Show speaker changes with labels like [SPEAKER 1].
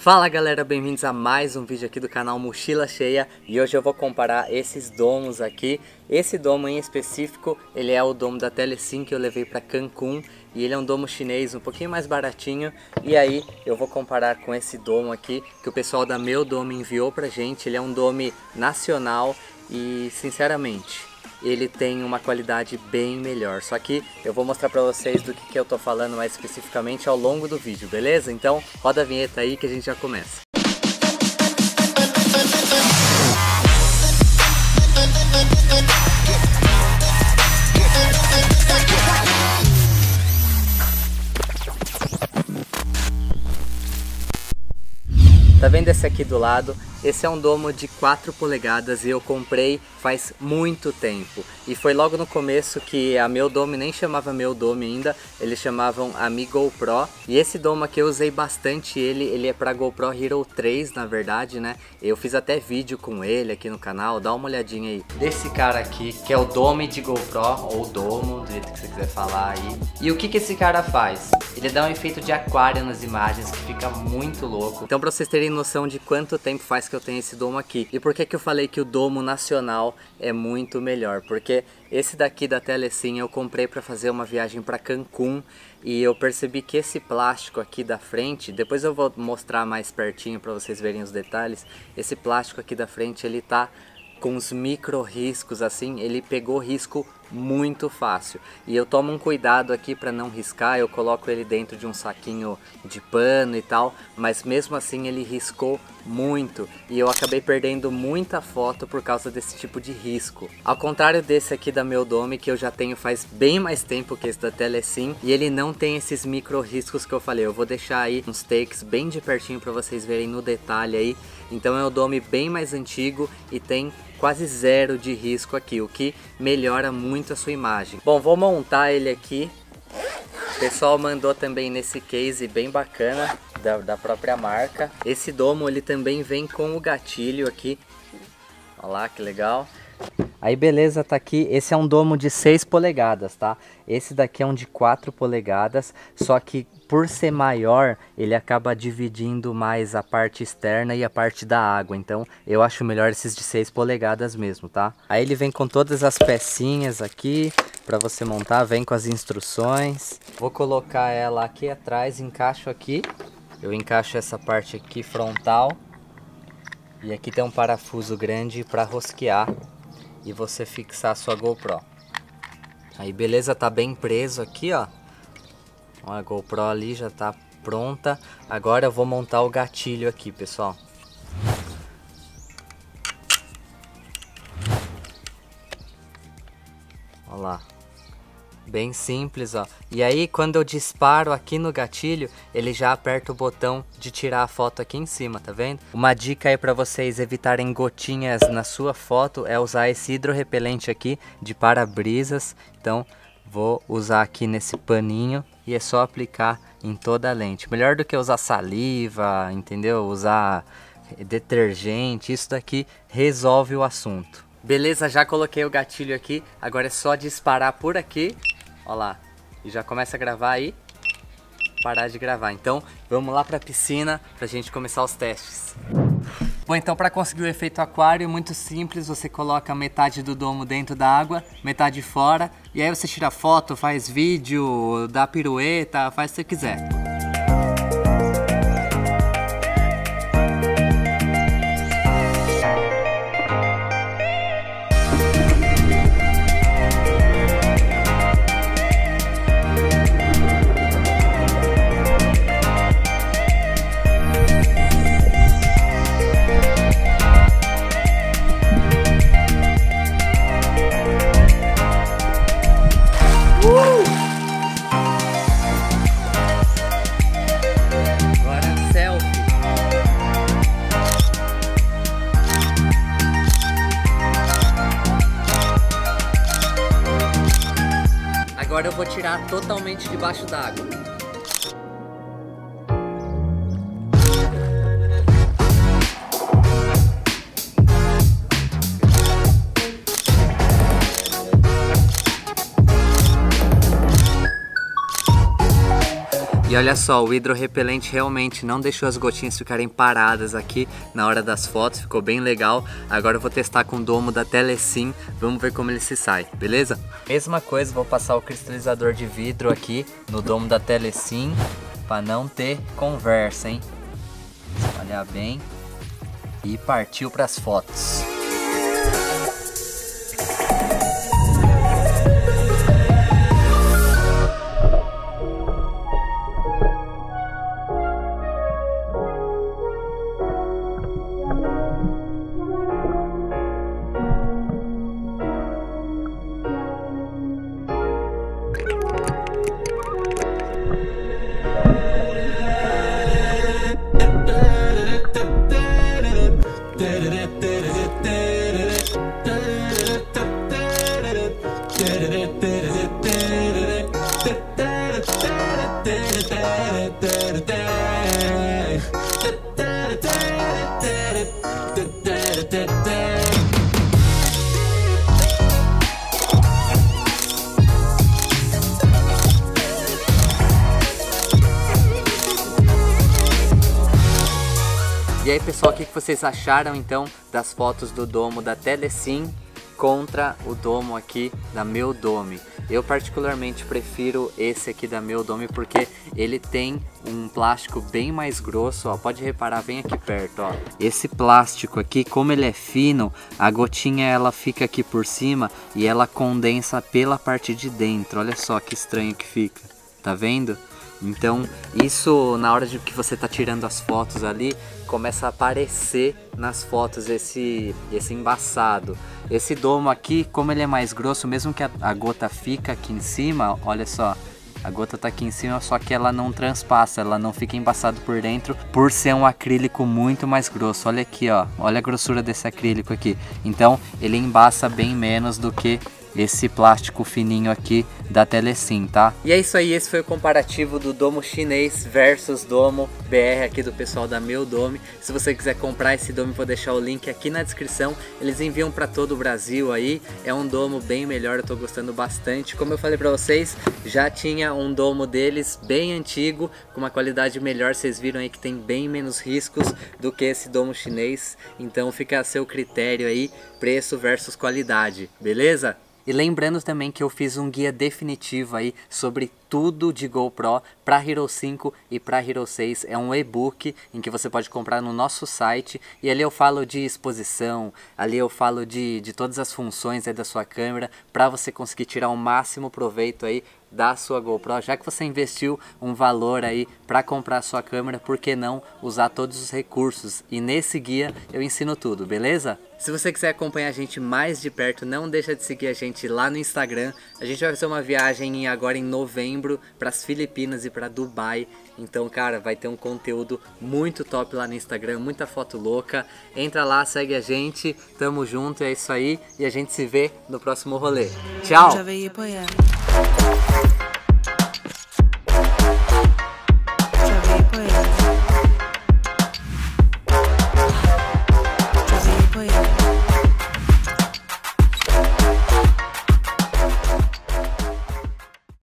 [SPEAKER 1] Fala galera, bem-vindos a mais um vídeo aqui do canal Mochila Cheia. E hoje eu vou comparar esses domos aqui. Esse domo em específico, ele é o domo da Telesim que eu levei para Cancún. E ele é um domo chinês um pouquinho mais baratinho. E aí eu vou comparar com esse domo aqui que o pessoal da Meu Domo enviou pra gente. Ele é um domo nacional e sinceramente ele tem uma qualidade bem melhor. Só que eu vou mostrar pra vocês do que eu tô falando mais especificamente ao longo do vídeo, beleza? Então roda a vinheta aí que a gente já começa. Tá vendo esse aqui do lado? Esse é um domo de 4 polegadas e eu comprei faz muito tempo. E foi logo no começo que a Meu Domo nem chamava Meu Domo ainda, eles chamavam Mi GoPro. E esse domo aqui eu usei bastante ele é pra GoPro Hero 3 na verdade, né? Eu fiz até vídeo com ele aqui no canal, dá uma olhadinha aí. Desse cara aqui, que é o Dome de GoPro, ou Domo, do jeito que você quiser falar aí. E o que esse cara faz? Ele dá um efeito de aquário nas imagens que fica muito louco. Então pra vocês terem noção de quanto tempo faz que eu tenho esse domo aqui. E por que eu falei que o domo nacional é muito melhor? Porque esse daqui da Telesim eu comprei para fazer uma viagem para Cancún. E eu percebi que esse plástico aqui da frente, depois eu vou mostrar mais pertinho para vocês verem os detalhes. Esse plástico aqui da frente, ele tá com os micro riscos assim, ele pegou risco muito fácil. E eu tomo um cuidado aqui para não riscar, eu coloco ele dentro de um saquinho de pano e tal, mas mesmo assim ele riscou muito e eu acabei perdendo muita foto por causa desse tipo de risco. Ao contrário desse aqui da Meu Domo, que eu já tenho faz bem mais tempo que esse da Telesim, e ele não tem esses micro riscos que eu falei. Eu vou deixar aí uns takes bem de pertinho para vocês verem no detalhe aí. Então é um domo bem mais antigo e tem quase zero de risco aqui, o que melhora muito a sua imagem. Bom, vou montar ele aqui. O pessoal mandou também nesse case bem bacana da própria marca. Esse domo ele também vem com o gatilho aqui. Olha lá que legal. Aí beleza, tá aqui. Esse é um domo de 6 polegadas, tá? Esse daqui é um de 4 polegadas, só que por ser maior, ele acaba dividindo mais a parte externa e a parte da água. Então eu acho melhor esses de 6 polegadas mesmo, tá? Aí ele vem com todas as pecinhas aqui para você montar, vem com as instruções. Vou colocar ela aqui atrás, encaixo aqui. Eu encaixo essa parte aqui frontal. E aqui tem um parafuso grande para rosquear e você fixar a sua GoPro. Aí beleza, tá bem preso aqui, ó. A GoPro ali já tá pronta. Agora eu vou montar o gatilho aqui, pessoal. Olha lá. Bem simples, ó. E aí quando eu disparo aqui no gatilho, ele já aperta o botão de tirar a foto aqui em cima, tá vendo? Uma dica aí para vocês evitarem gotinhas na sua foto é usar esse hidrorrepelente aqui de para-brisas. Então vou usar aqui nesse paninho e é só aplicar em toda a lente. Melhor do que usar saliva, entendeu? Usar detergente, isso daqui resolve o assunto. Beleza, já coloquei o gatilho aqui, agora é só disparar por aqui. Olha lá, e já começa a gravar aí, parar de gravar. Então vamos lá para a piscina para a gente começar os testes. Bom, então para conseguir o efeito aquário, muito simples, você coloca metade do domo dentro da água, metade fora, e aí você tira foto, faz vídeo, dá pirueta, faz o que você quiser. Agora eu vou tirar totalmente debaixo d'água. E olha só, o hidrorrepelente realmente não deixou as gotinhas ficarem paradas aqui na hora das fotos, ficou bem legal. Agora eu vou testar com o domo da Telesim, vamos ver como ele se sai, beleza? Mesma coisa, vou passar o cristalizador de vidro aqui no domo da Telesim, para não ter conversa, hein? Espalhar bem e partiu para as fotos. E aí pessoal, o que vocês acharam então das fotos do domo da Telesim contra o domo aqui da Meu Dome? Eu particularmente prefiro esse aqui da Meu Dome porque ele tem um plástico bem mais grosso, ó. Pode reparar, vem aqui perto, ó. Esse plástico aqui, como ele é fino, a gotinha ela fica aqui por cima e ela condensa pela parte de dentro. Olha só que estranho que fica, tá vendo? Então isso, na hora de que você tá tirando as fotos ali, começa a aparecer nas fotos esse embaçado. Esse domo aqui, como ele é mais grosso, mesmo que a gota fica aqui em cima, olha só, a gota tá aqui em cima, só que ela não transpassa, ela não fica embaçado por dentro, por ser um acrílico muito mais grosso. Olha aqui, ó, olha a grossura desse acrílico aqui. Então ele embaça bem menos do que esse plástico fininho aqui da Telesim, tá? E é isso aí, esse foi o comparativo do domo chinês versus domo BR aqui do pessoal da Meu Dome. Se você quiser comprar esse domo, vou deixar o link aqui na descrição. Eles enviam para todo o Brasil aí, é um domo bem melhor, eu tô gostando bastante. Como eu falei para vocês, já tinha um domo deles bem antigo, com uma qualidade melhor, vocês viram aí que tem bem menos riscos do que esse domo chinês. Então fica a seu critério aí, preço versus qualidade, beleza? E lembrando também que eu fiz um guia definitivo aí sobre tudo de GoPro para Hero 5 e para Hero 6. É um e-book em que você pode comprar no nosso site e ali eu falo de exposição, ali eu falo de todas as funções aí da sua câmera para você conseguir tirar o máximo proveito aí da sua GoPro. Já que você investiu um valor aí para comprar a sua câmera, por que não usar todos os recursos? E nesse guia eu ensino tudo, beleza? Se você quiser acompanhar a gente mais de perto, não deixa de seguir a gente lá no Instagram. A gente vai fazer uma viagem agora em novembro para as Filipinas e para Dubai. Então, cara, vai ter um conteúdo muito top lá no Instagram, muita foto louca. Entra lá, segue a gente, tamo junto, é isso aí. E a gente se vê no próximo rolê. Tchau!